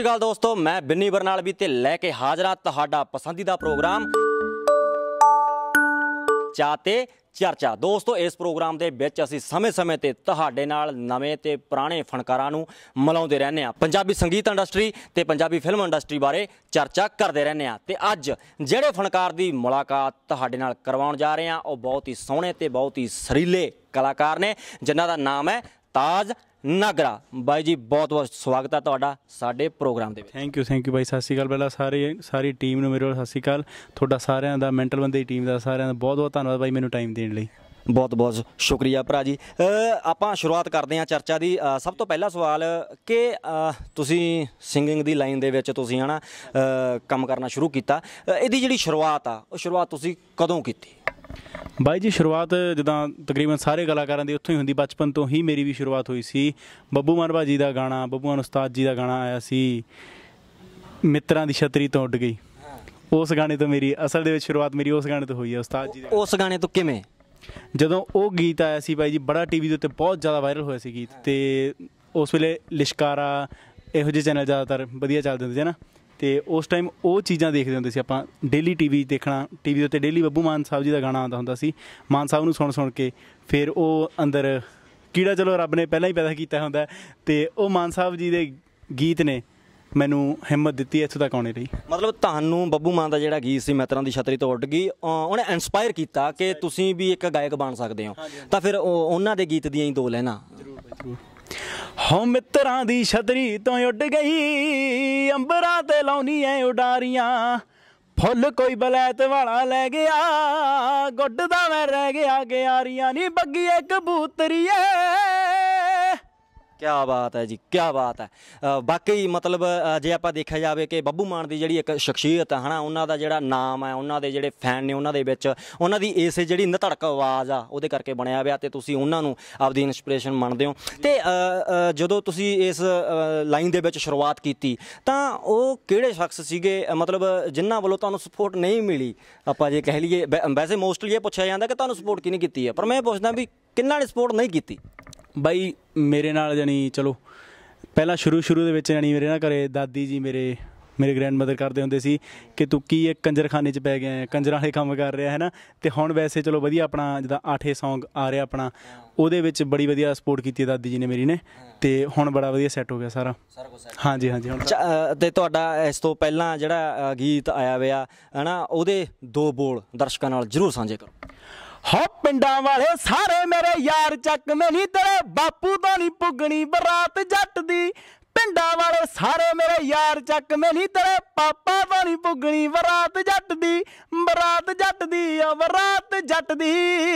श्री अकाल दोस्तों, मैं बिन्नी बरनालवी ते लैके हाजरा तुहाडा पसंदीदा प्रोग्राम चाते चर्चा। दोस्तों इस प्रोग्राम के विच असीं समय-समय ते तुहाडे नाल नवें ते पुराने फनकारां नूं मिलाउंदे रहने आ, पंजाबी संगीत इंडस्ट्री ते पंजाबी फिल्म इंडस्ट्री बारे चर्चा करते रहने आ। ते अज जिहड़े फनकार की मुलाकात तुहाडे नाल करवाउण जा रहे हैं वह बहुत ही सोहणे ते बहुत ही सरीले कलाकार ने, जिन्हां दा नाम है ताज नागरा। बाई जी बहुत बहुत स्वागत है तुहाडा साडे प्रोग्राम दे विच। थैंक यू भाई, सत श्री अकाल। पहला सारी टीम नूं मेरे वालों सत श्री अकाल। तुहाडा सारिआं दा मेंटल बंदे दी टीम दा सारिआं दा बहुत बहुत धन्नवाद भाई मैनूं टाइम देण लई। बहुत बहुत शुक्रिया भरा जी। आपां शुरुआत करते हैं चर्चा की। सब तो पहला सवाल कि तुसीं सिंगिंग दी लाइन दे विच तुसीं है ना काम करना शुरू किया, इहदी जिहड़ी शुरुआत आ वो शुरुआत तुसीं कदों कीती? बाई जी शुरुआत जिद्दां तकरीबन सारे कलाकारां दी उत्थों ही हुंदी, बचपन तो ही मेरी भी शुरुआत हुई सी। बब्बू मान भाजी का गाना, बब्बू मान उस्ताद जी का गाना आया सी, मित्रां दी छतरी तो उड गई। उस गाने तो मेरी असल दे विच शुरुआत मेरी उस गाने तो हुई है, उस्ताद जी। उस गाने तो किवें? जदों वो गीत आया सी भाई जी, बड़ा टीवी के उत्ते बहुत ज़्यादा वायरल होया सी गीत, तो उस वेले लिशकारा इहो ਜਿਹੇ चैनल ज़्यादातर वधिया चलदे हुंदे सी ना, तो उस टाइम वो चीज़ां देखते होंदे सी आपां। डेली टीवी देखना, टीवी के उत्ते डेली बब्बू मान साहब जी का गाना आउंदा हुंदा सी। मान साहब नूं सुण के फिर वो अंदर कीड़ा चलो रब ने पहलां ही पैदा कीता हुंदा, ते वो मान साहब जी के गीत ने मैनू हिम्मत दी इत्थों तक आने लई। मतलब तुहानू बब्बू मान का जिहड़ा गीत सी मित्रां दी छतरी तो उड गई, उन्हें इंस्पायर किया कि तुसीं भी एक गायक बन सकते हो, तो फिर उन्हां दे गीत दियां ही दो लैना। हो मित्रां दी छतरी तो उड गई, अंबरां ते लाउनी ऐ उडारियां, फुल कोई बलैत वाला लै गया, गुड्डदा मैं रह गया गयारियां नी बग्गीए कबूतरीए। क्या बात है जी, क्या बात है। बाकी मतलब जे आपां देखा जाए कि बब्बू मान की जिहड़ी एक शख्सियत है ना, उन्हां दा जिहड़ा नाम है, उन्हां दे जिहड़े फैन ने उन्हां दे विच उन्हां दी इस जिहड़ी नधड़क आवाज़ आ उहदे करके बनया होया, ते तुसीं उन्हां नूं आपदी इंस्पिरेशन मनदे हो। ते जदों तुसीं इस लाइन दे विच शुरुआत कीती तां ओह किहड़े शख्स सीगे, मतलब जिन्हां वल्लों तुहानूं सपोर्ट नहीं मिली? आपां जे कह लईए, वैसे मोस्टली ये पुछया जांदा कि तुहानूं सपोर्ट किहने कीती है, पर मैं पुछदा भी किन्हां ने सपोर्ट नहीं कीती? बाई मेरे नाल जानी चलो पहला शुरू दे विच जानी मेरे ना घरे दादी जी मेरे ग्रैंड मदर करते होंदे सी कि तू की एक कंजरखाने च पै गया है, कंजर वाले काम कर रहा है ना। तो हुण वैसे चलो वधिया अपना जिद्दां 8 सॉन्ग आ रहा अपना, उहदे विच बड़ी वधिया सपोर्ट की दादी जी ने मेरी ने, ते हुण बड़ा वधिया सैट हो गया सारा। हाँ जी हुण ते तुहाडा इस तो पहलां जिहड़ा गीत आया होया है ना, उहदे दो बोल दर्शकां नाल जरूर सांझे करो। हो पिंडा वाले सारे मेरे यार चक में नी, तेरे बापू तो नहीं पुगनी बरात जट दी। पिंडा वाले सारे मेरे यार चक में नी, तेरे पापा तो नहीं पुगनी बरात जट दी, बरात जट दी, बरात जट दी।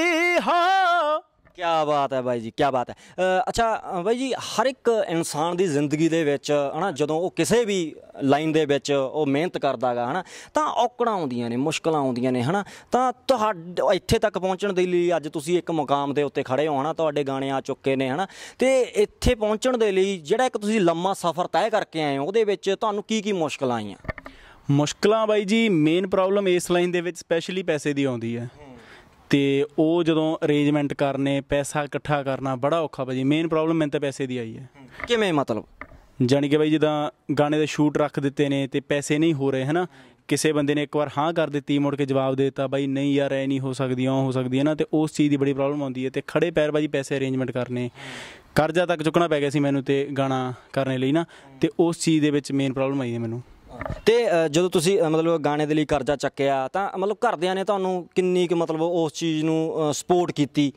हो क्या बात है भाई जी, क्या बात है। अच्छा भाई जी, हर एक इंसान की जिंदगी दे विच है ना, जदों वो किसी भी लाइन दे विच वो मेहनत करदा गा है ना, तां औकड़ां आउंदियां ने, मुश्किलां आउंदियां ने है ना, तां तुहाडे इत्थे तक पहुँचण दे लई अज तुसीं एक मुकाम दे उत्ते खड़े हो है ना, तुहाडे गाने आ चुके ने है ना, ते इत्थे पहुँचण दे लई जिहड़ा एक तुसीं लंमा सफ़र तय करके आए हो, उहदे विच तुहानूं की मुश्किलां आईयां? मुश्किलां बाई जी मेन प्रॉब्लम इस लाइन दे विच स्पैशली पैसे की आउंदी है, तो वो जदों अरेंजमेंट करने पैसा इकट्ठा करना बड़ा औखा भाई। मेन प्रॉब्लम मैंने तो पैसे की आई है। किवें मतलब? जानी कि भाई जिद्दां गाने दे शूट रख दिते ने ते पैसे नहीं हो रहे है ना, किसी बंदे ने एक बार हाँ कर दी, मुड़ के जवाब देता भाई नहीं यार ए नहीं हो सकती, हो सकती है ना, तो उस चीज़ की बड़ी प्रॉब्लम आती है। तो खड़े पैर भाई पैसे अरेंजमेंट करने, कर्जा तक चुकना पै गया सी मैनू तो गाना करने लई ना, तो उस चीज़ दे विच मेन प्रॉब्लम आई है मैनू। तो जो तुसी मतलब गाने दे लई कर्जा चक्या तां मतलब घरदियां ने तुहानूं किन्नी क मतलब उस चीज़ नूं सपोर्ट कीती?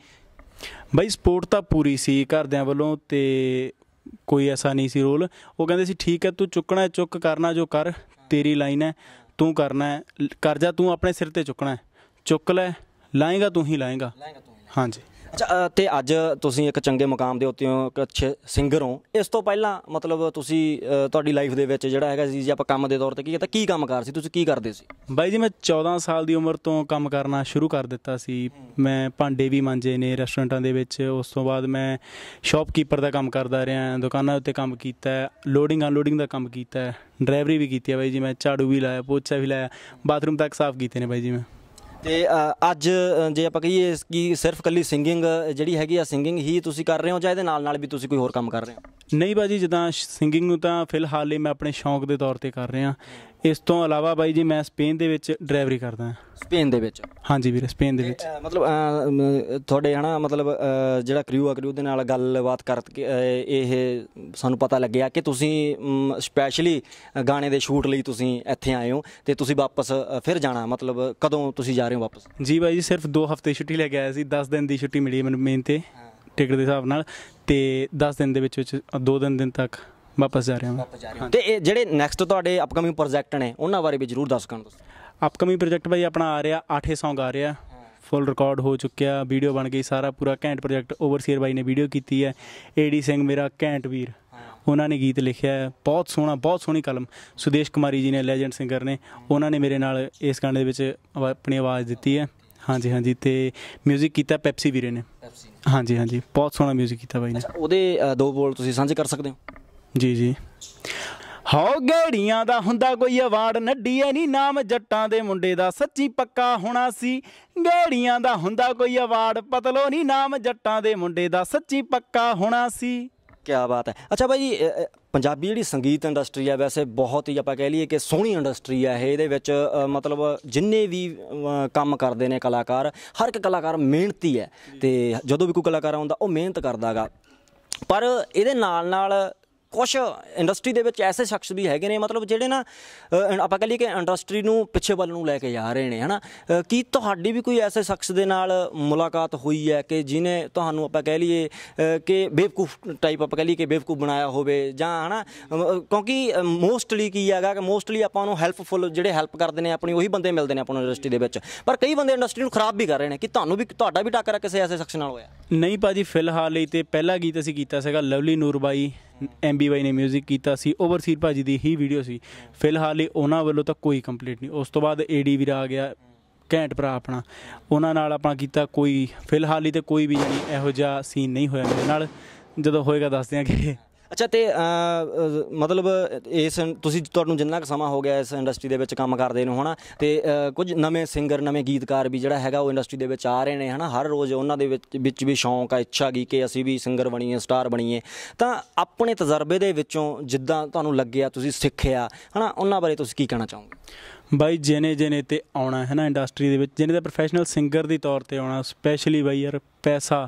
बई सपोर्ट तो पूरी सी घरदियां वल्लों, ते कोई ऐसा नहीं सी रोल। वो कहंदे सी ठीक है तू चुकना है चुक, करना जो कर, तेरी लाइन है, तू करना है, कर्जा तू अपने सिर ते चुकना है, चुक लै, लाएगा तू ही लाएगा। हाँ जी। अच्छा तो अज तुसीं एक चंगे मुकाम दे उत्ते हो, एक अच्छे सिंगर हो, इस तो पहलां मतलब तुसीं तुहाडी लाइफ दे विच जिहड़ा हैगा जी, जे आपां काम दे तौर ते की कामकार सी, तुसीं की करदे सी? बाई जी मैं 14 साल की उम्र तो काम करना शुरू कर दिता सी। मैं भांडे भी मांजे ने रेस्टोरेंटां दे विच, उस तो बाद मैं शॉपकीपर का काम करदा रहा, दुकानां उत्ते काम कीता, लोडिंग अनलोडिंग का काम कीता, ड्राइवरी भी की है बाई जी। मैं झाड़ू भी लाया, पोचा भी लाया, बाथरूम तक साफ कीते ने बाई जी मैं। तो अज जे आपां कहीए कि सिर्फ कल्ली सिंगिंग जिहड़ी हैगी आ, सिंगिंग ही तुसीं कर रहे हो, जां इहदे नाल नाल भी तुसीं कोई होर काम कर रहे हो? ਨਹੀਂ ਭਾਜੀ, ਜਿੱਦਾਂ ਸਿੰਗਿੰਗ ਨੂੰ ਤਾਂ ਫਿਲਹਾਲ ਲਈ ਮੈਂ ਆਪਣੇ ਸ਼ੌਂਕ ਦੇ ਤੌਰ 'ਤੇ ਕਰ ਰਿਹਾ। ਇਸ ਤੋਂ ਇਲਾਵਾ ਬਾਈ ਜੀ ਮੈਂ ਸਪੇਨ ਦੇ ਵਿੱਚ ਡਰਾਈਵਰੀ ਕਰਦਾ। ਸਪੇਨ ਦੇ ਵਿੱਚ? ਹਾਂਜੀ ਵੀਰੇ, ਸਪੇਨ ਦੇ ਵਿੱਚ। ਮਤਲਬ ਤੁਹਾਡੇ ਹੈ ਨਾ ਮਤਲਬ ਜਿਹੜਾ ਕਰੂ ਦੇ ਨਾਲ ਗੱਲਬਾਤ ਕਰਕੇ ਇਹ ਸਾਨੂੰ ਪਤਾ ਲੱਗਿਆ ਕਿ ਤੁਸੀਂ ਸਪੈਸ਼ਲੀ ਗਾਣੇ ਦੇ ਸ਼ੂਟ ਲਈ ਤੁਸੀਂ ਇੱਥੇ ਆਏ ਹੋ ਅਤੇ ਤੁਸੀਂ ਵਾਪਸ ਫਿਰ ਜਾਣਾ, ਮਤਲਬ ਕਦੋਂ ਤੁਸੀਂ ਜਾ ਰਹੇ ਹੋ ਵਾਪਸ? ਜੀ ਬਾਈ ਜੀ, ਸਿਰਫ 2 ਹਫ਼ਤੇ ਛੁੱਟੀ ਲੈ ਕੇ ਆਇਆ ਸੀ। 10 ਦਿਨ ਦੀ ਛੁੱਟੀ ਮਿਲੀ ਮੈਨੂੰ ਮੇਨ 'ਤੇ ਟਿਕਟ ਦੇ ਹਿਸਾਬ ਨਾਲ, ਅਤੇ 10 ਦਿਨ ਦੇ ਵਿੱਚ 2 ਦਿਨ ਤੱਕ ਵਾਪਸ ਜਾ ਰਿਹਾ ਹਾਂ। ਅਤੇ ਇਹ ਜਿਹੜੇ ਨੈਕਸਟ ਤੁਹਾਡੇ ਅਪਕਮਿੰਗ ਪ੍ਰੋਜੈਕਟ ਨੇ ਉਹਨਾਂ ਬਾਰੇ ਵੀ ਜ਼ਰੂਰ ਦੱਸ ਕਰਨ ਤੁਸੀਂ। ਅਪਕਮਿੰਗ ਪ੍ਰੋਜੈਕਟ ਭਾਈ ਆਪਣਾ ਆ ਰਿਹਾ 8 ਸੌਂਗ ਆ ਰਿਹਾ, ਫੁੱਲ ਰਿਕਾਰਡ ਹੋ ਚੁੱਕਿਆ, ਵੀਡੀਓ ਬਣ ਗਈ, ਸਾਰਾ ਪੂਰਾ ਘੈਂਟ ਪ੍ਰੋਜੈਕਟ। ਓਵਰਸੀਅਰ ਬਾਈ ਨੇ ਵੀਡੀਓ ਕੀਤੀ ਹੈ, ਏਡੀ ਸਿੰਘ ਮੇਰਾ ਘੈਂਟ ਵੀਰ, ਉਹਨਾਂ ਨੇ ਗੀਤ ਲਿਖਿਆ ਹੈ, ਬਹੁਤ ਸੋਹਣਾ, ਬਹੁਤ ਸੋਹਣੀ ਕਲਮ। ਸੁਦੇਸ਼ ਕੁਮਾਰੀ ਜੀ ਨੇ, ਲੈਜੈਂਡ ਸਿੰਗਰ ਨੇ, ਉਹਨਾਂ ਨੇ ਮੇਰੇ ਨਾਲ ਇਸ ਗਾਣੇ ਦੇ ਵਿੱਚ ਆਪਣੀ ਆਵਾਜ਼ ਦਿੱਤੀ ਹੈ। ਹਾਂਜੀ ਹਾਂਜੀ, ਅਤੇ ਮਿਊਜ਼ਿਕ ਕੀਤਾ ਪੈਪਸੀ ਵੀਰੇ ਨੇ। ਹਾਂਜੀ ਹਾਂਜੀ, ਬਹੁਤ ਸੋਹਣਾ ਮਿਊਜ਼ਿਕ ਕੀਤਾ ਬਾਈ ਨੇ। ਉਹਦੇ 2 ਬੋਲ ਤੁਸੀਂ ਸਾਂਝੇ ਕਰ ਸਕਦੇ ਹੋ? ਜੀ ਜੀ। ਹੋ ਗੇੜੀਆਂ ਦਾ ਹੁੰਦਾ ਕੋਈ ਅਵਾਰਡ, ਨੱਡੀਏ ਨੀ ਨਾਮ ਜੱਟਾਂ ਦੇ ਮੁੰਡੇ ਦਾ, ਸੱਚੀ ਪੱਕਾ ਹੋਣਾ ਸੀ। ਗੇੜੀਆਂ ਦਾ ਹੁੰਦਾ ਕੋਈ ਅਵਾਰਡ, ਪਤਲੋ ਨੀ ਨਾਮ ਜੱਟਾਂ ਦੇ ਮੁੰਡੇ ਦਾ, ਸੱਚੀ ਪੱਕਾ ਹੋਣਾ ਸੀ। ਕਿਆ ਬਾਤ ਹੈ। ਅੱਛਾ ਭਾਈ ਜੀ, ਪੰਜਾਬੀ ਜਿਹੜੀ ਸੰਗੀਤ ਇੰਡਸਟਰੀ ਹੈ ਵੈਸੇ ਬਹੁਤ ਹੀ ਆਪਾਂ ਕਹਿ ਲਈਏ ਕਿ ਸੋਹਣੀ ਇੰਡਸਟਰੀ ਹੈ ਇਹ। ਇਹਦੇ ਵਿੱਚ ਮਤਲਬ ਜਿੰਨੇ ਵੀ ਕੰਮ ਕਰਦੇ ਨੇ ਕਲਾਕਾਰ, ਹਰ ਇੱਕ ਕਲਾਕਾਰ ਮਿਹਨਤੀ ਹੈ, ਅਤੇ ਜਦੋਂ ਵੀ ਕੋਈ ਕਲਾਕਾਰ ਆਉਂਦਾ ਉਹ ਮਿਹਨਤ ਕਰਦਾ ਗਾ। ਪਰ ਇਹਦੇ ਨਾਲ ਕੁਛ ਇੰਡਸਟਰੀ ਦੇ ਵਿੱਚ ਐਸੇ ਸ਼ਖਸ ਵੀ ਹੈਗੇ ਨੇ ਮਤਲਬ ਜਿਹੜੇ ਨਾ ਆਪਾਂ ਕਹਿ ਲਈਏ ਕਿ ਇੰਡਸਟਰੀ ਨੂੰ ਪਿੱਛੇ ਵੱਲ ਨੂੰ ਲੈ ਕੇ ਜਾ ਰਹੇ ਨੇ, ਹੈ ਨਾ। ਕੀ ਤੁਹਾਡੀ ਵੀ ਕੋਈ ਐਸੇ ਸ਼ਖਸ ਦੇ ਨਾਲ ਮੁਲਾਕਾਤ ਹੋਈ ਹੈ ਕਿ ਜਿਹਨੇ ਤੁਹਾਨੂੰ ਆਪਾਂ ਕਹਿ ਲਈਏ ਕਿ ਬੇਵਕੂਫ ਟਾਈਪ ਆਪਾਂ ਕਹਿ ਲਈਏ ਕਿ ਬੇਵਕੂਫ ਬਣਾਇਆ ਹੋਵੇ ਜਾਂ ਹੈ ਨਾ? ਕਿਉਂਕਿ ਮੋਸਟਲੀ ਕੀ ਹੈਗਾ ਕਿ ਮੋਸਟਲੀ ਆਪਾਂ ਨੂੰ ਹੈਲਪਫੁੱਲ ਜਿਹੜੇ ਹੈਲਪ ਕਰਦੇ ਨੇ ਆਪਣੀ ਉਹੀ ਬੰਦੇ ਮਿਲਦੇ ਨੇ ਆਪਾਂ ਨੂੰ ਇੰਡਸਟਰੀ ਦੇ ਵਿੱਚ, ਪਰ ਕਈ ਬੰਦੇ ਇੰਡਸਟਰੀ ਨੂੰ ਖਰਾਬ ਵੀ ਕਰ ਰਹੇ ਨੇ। ਕਿ ਤੁਹਾਨੂੰ ਵੀ ਤੁਹਾਡਾ ਵੀ ਟੱਕਰ ਕਿਸੇ ਐਸੇ ਸ਼ਖਸ ਨਾਲ ਹੋਇਆ? ਨਹੀਂ ਭਾਜੀ, ਫਿਲਹਾਲ ਲਈ ਤਾਂ ਪਹਿਲਾ ਗੀਤ ਅਸੀਂ ਕੀਤਾ ਸੀਗਾ ਲਵਲੀ ਨੂਰ ਬਾਈ, MB ਬਾਈ ਨੇ ਮਿਊਜ਼ਿਕ ਕੀਤਾ ਸੀ, ਓਵਰਸੀਅਰ ਭਾਜੀ ਦੀ ਹੀ ਵੀਡੀਓ ਸੀ। ਫਿਲਹਾਲ ਲਈ ਉਹਨਾਂ ਵੱਲੋਂ ਤਾਂ ਕੋਈ ਕੰਪਲੀਟ ਨਹੀਂ। ਉਸ ਤੋਂ ਬਾਅਦ AD ਵੀਰ ਆ ਗਿਆ, ਘੈਂਟ ਭਰਾ ਆਪਣਾ, ਉਹਨਾਂ ਨਾਲ ਆਪਾਂ ਕੀਤਾ ਕੋਈ ਫਿਲਹਾਲ ਲਈ ਤਾਂ ਕੋਈ ਵੀ ਜਾਨੀ ਇਹੋ ਜਿਹਾ ਸੀਨ ਨਹੀਂ ਹੋਇਆ ਮੇਰੇ ਨਾਲ। ਜਦੋਂ ਹੋਏਗਾ ਦੱਸ ਦਿਆਂਗੇ। ਅੱਛਾ, ਅਤੇ ਮਤਲਬ ਤੁਹਾਨੂੰ ਜਿੰਨਾ ਕੁ ਸਮਾਂ ਹੋ ਗਿਆ ਇਸ ਇੰਡਸਟਰੀ ਦੇ ਵਿੱਚ ਕੰਮ ਕਰਦੇ ਨੂੰ, ਹੈ ਨਾ, ਅਤੇ ਕੁਝ ਨਵੇਂ ਸਿੰਗਰ, ਨਵੇਂ ਗੀਤਕਾਰ ਵੀ ਜਿਹੜਾ ਹੈਗਾ ਉਹ ਇੰਡਸਟਰੀ ਦੇ ਵਿੱਚ ਆ ਰਹੇ ਨੇ, ਹੈ ਨਾ। ਹਰ ਰੋਜ਼ ਉਹਨਾਂ ਦੇ ਵਿੱਚ ਵੀ ਸ਼ੌਂਕ ਆ, ਇੱਛਾ ਗਈ ਕਿ ਅਸੀਂ ਵੀ ਸਿੰਗਰ ਬਣੀਏ, ਸਟਾਰ ਬਣੀਏ। ਤਾਂ ਆਪਣੇ ਤਜਰਬੇ ਦੇ ਵਿੱਚੋਂ ਜਿੱਦਾਂ ਤੁਹਾਨੂੰ ਲੱਗਿਆ, ਤੁਸੀਂ ਸਿੱਖਿਆ, ਹੈ ਨਾ, ਉਹਨਾਂ ਬਾਰੇ ਤੁਸੀਂ ਕੀ ਕਹਿਣਾ ਚਾਹੋਗੇ? ਬਾਈ ਜਿਹਨੇ ਤੇ ਆਉਣਾ ਹੈ ਨਾ ਇੰਡਸਟਰੀ ਦੇ ਵਿੱਚ, ਜਿਹਨੇ ਤਾਂ ਪ੍ਰੋਫੈਸ਼ਨਲ ਸਿੰਗਰ ਦੇ ਤੌਰ 'ਤੇ ਆਉਣਾ, ਸਪੈਸ਼ਲੀ ਬਾਈ ਯਾਰ ਪੈਸਾ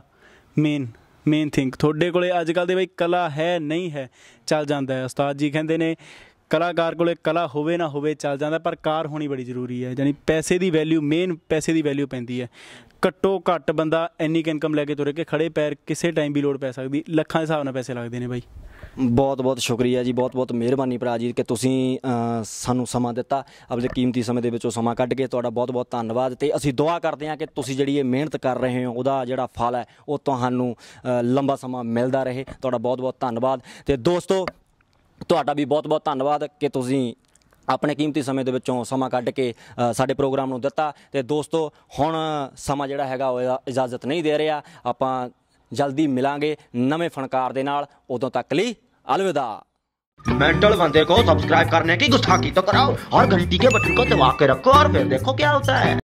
ਮੇਨ ਥਿੰਗ। ਤੁਹਾਡੇ ਕੋਲ ਅੱਜ ਕੱਲ੍ਹ ਦੇ ਬਈ ਕਲਾ ਹੈ ਨਹੀਂ ਹੈ ਚੱਲ ਜਾਂਦਾ ਹੈ। ਉਸਤਾਦ ਜੀ ਕਹਿੰਦੇ ਨੇ ਕਲਾਕਾਰ ਕੋਲ ਕਲਾ ਹੋਵੇ ਨਾ ਹੋਵੇ ਚੱਲ ਜਾਂਦਾ, ਪਰ ਕਾਰ ਹੋਣੀ ਬੜੀ ਜ਼ਰੂਰੀ ਹੈ। ਯਾਨੀ ਪੈਸੇ ਦੀ ਵੈਲਿਊ, ਮੇਨ ਪੈਸੇ ਦੀ ਵੈਲਿਊ ਪੈਂਦੀ ਹੈ। ਘੱਟੋ ਘੱਟ ਬੰਦਾ ਇੰਨੀ ਕੁ ਇਨਕਮ ਲੈ ਕੇ ਤੁਰੇ ਕਿ ਖੜੇ ਪੈਰ ਕਿਸੇ ਟਾਈਮ ਵੀ ਲੋੜ ਪੈ ਸਕਦੀ, ਲੱਖਾਂ ਦੇ ਹਿਸਾਬ ਨਾਲ ਪੈਸੇ ਲੱਗਦੇ ਨੇ ਬਾਈ। ਬਹੁਤ ਬਹੁਤ ਸ਼ੁਕਰੀਆ ਜੀ, ਬਹੁਤ ਬਹੁਤ ਮਿਹਰਬਾਨੀ ਭਰਾ ਜੀ ਕਿ ਤੁਸੀਂ ਸਾਨੂੰ ਸਮਾਂ ਦਿੱਤਾ, ਆਪਣੇ ਕੀਮਤੀ ਸਮੇਂ ਦੇ ਵਿੱਚੋਂ ਸਮਾਂ ਕੱਢ ਕੇ। ਤੁਹਾਡਾ ਬਹੁਤ ਬਹੁਤ ਧੰਨਵਾਦ, ਅਤੇ ਅਸੀਂ ਦੁਆ ਕਰਦੇ ਹਾਂ ਕਿ ਤੁਸੀਂ ਜਿਹੜੀ ਇਹ ਮਿਹਨਤ ਕਰ ਰਹੇ ਹੋ ਉਹਦਾ ਜਿਹੜਾ ਫਲ ਹੈ ਉਹ ਤੁਹਾਨੂੰ ਲੰਬਾ ਸਮਾਂ ਮਿਲਦਾ ਰਹੇ। ਤੁਹਾਡਾ ਬਹੁਤ ਬਹੁਤ ਧੰਨਵਾਦ। ਅਤੇ ਦੋਸਤੋ, ਤੁਹਾਡਾ ਵੀ ਬਹੁਤ ਬਹੁਤ ਧੰਨਵਾਦ ਕਿ ਤੁਸੀਂ ਆਪਣੇ ਕੀਮਤੀ ਸਮੇਂ ਦੇ ਵਿੱਚੋਂ ਸਮਾਂ ਕੱਢ ਕੇ ਸਾਡੇ ਪ੍ਰੋਗਰਾਮ ਨੂੰ ਦਿੱਤਾ। ਅਤੇ ਦੋਸਤੋ, ਹੁਣ ਸਮਾਂ ਜਿਹੜਾ ਹੈਗਾ ਉਹ ਇਜਾਜ਼ਤ ਨਹੀਂ ਦੇ ਰਿਹਾ। ਆਪਾਂ जल्दी मिलांगे नवे फनकार दे नाल। उदों तक ਲਈ अलविदा। मेंटल बंदे को सब्सक्राइब करने की गुस्ताखी तो कराओ और घंटी के बटन को दबा के रखो और फिर देखो क्या होता है।